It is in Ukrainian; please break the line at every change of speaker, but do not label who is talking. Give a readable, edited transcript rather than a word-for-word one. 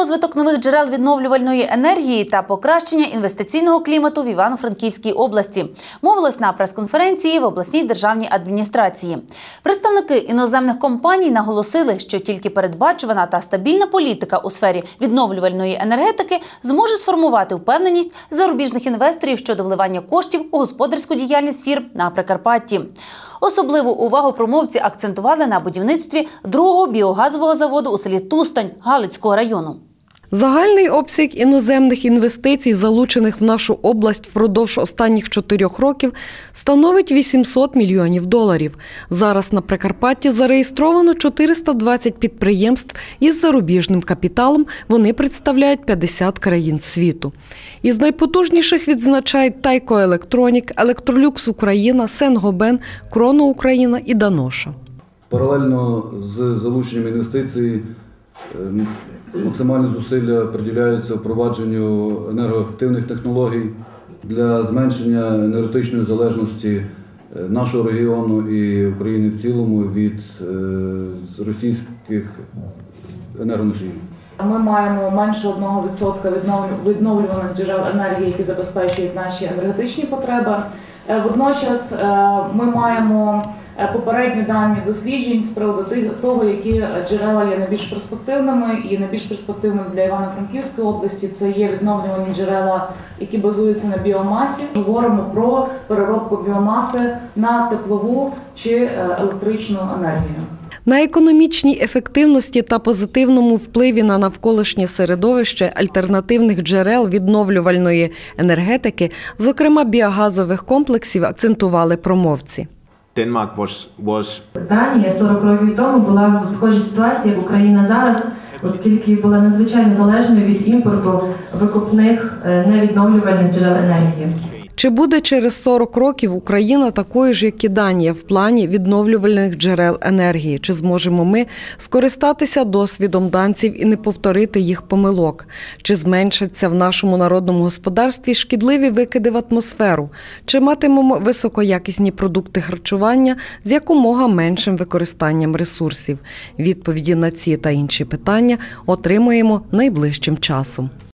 розвиток нових джерел відновлювальної енергії та покращення інвестиційного клімату в Івано-Франківській області. Мовилось на прес-конференції в обласній державній адміністрації. Представники іноземних компаній наголосили, що тільки передбачувана та стабільна політика у сфері відновлювальної енергетики зможе сформувати впевненість зарубіжних інвесторів щодо вливання коштів у господарську діяльність фірм на Прикарпатті. Особливу увагу промовці акцентували на будівництві другого біогазового заводу у селі Тустань Галицького району.
Загальний обсяг іноземних інвестицій, залучених в нашу область впродовж останніх 4 років, становить 800 мільйонів доларів. Зараз на Прикарпатті зареєстровано 420 підприємств із зарубіжним капіталом. Вони представляють 50 країн світу. Із найпотужніших відзначають Тайко Електронік, Електролюкс Україна, Сен-Гобен, Кроно Україна і Даноша.
Паралельно з залученням інвестицій максимальні зусилля приділяються впровадженню енергоефективних технологій для зменшення енергетичної залежності нашого регіону і України в цілому від російських енергоносіїв.
Ми маємо менше 1% відновлюваних джерел енергії, які забезпечують наші енергетичні потреби. Водночас ми маємо попередні дані досліджень з приводу того, які джерела є найбільш перспективними і найбільш перспективними для Івано-Франківської області. Це є відновлювані джерела, які базуються на біомасі. Говоримо про переробку біомаси на теплову чи електричну енергію.
На економічній ефективності та позитивному впливі на навколишнє середовище альтернативних джерел відновлювальної енергетики, зокрема біогазових комплексів, акцентували промовці.
Данія 40 років тому була в схожій ситуації, як Україна зараз, оскільки була надзвичайно залежною від імпорту викопних невідновлювальних джерел енергії.
Чи буде через 40 років Україна такою ж, як і Данія, в плані відновлювальних джерел енергії? Чи зможемо ми скористатися досвідом данців і не повторити їх помилок? Чи зменшаться в нашому народному господарстві шкідливі викиди в атмосферу? Чи матимемо високоякісні продукти харчування з якомога меншим використанням ресурсів? Відповіді на ці та інші питання отримаємо найближчим часом.